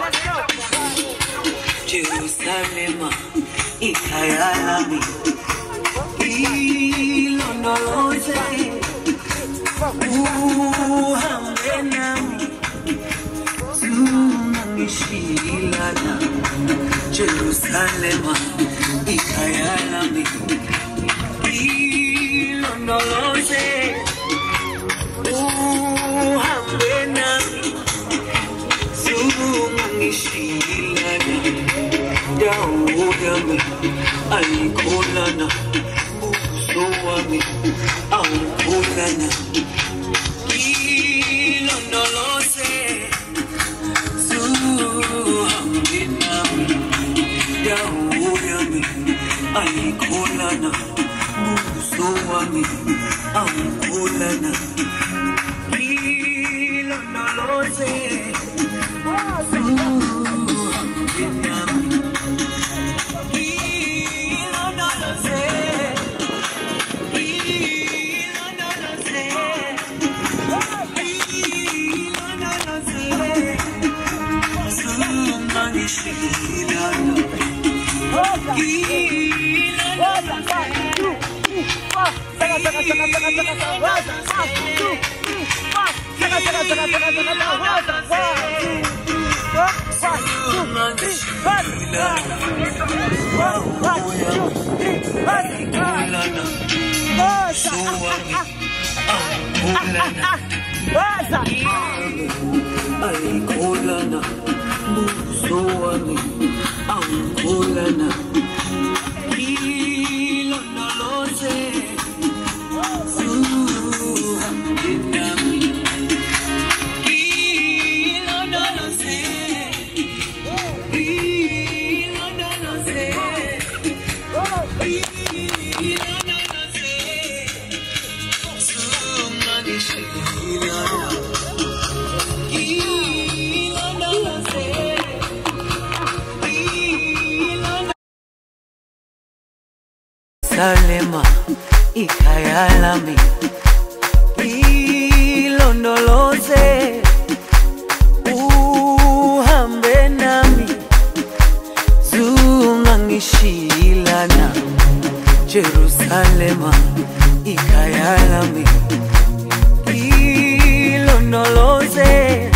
Jerusalema, ikayalami, ilondoloze, uhambe nami, tunangishilana. Jerusalema, ikayalami, ilondoloze, uhambe nami, tunangishilana. Dawo yami ayikholana, ubuso wami awukholana. Ilondoloze, uhambe nami. Dawo yami ayikholana, ubuso wami awukholana. Ilondoloze, uhambe nami. Ayikholana, buso wami awukholana. Ilondoloze, uhambe nami. Ilondoloze, ilondoloze, ilondoloze, sungangishilana. Jerusalema, ikayalami, ilondoloze, uhambe nami, zungangishilana. Jerusalema, ikayalami, ilondoloze.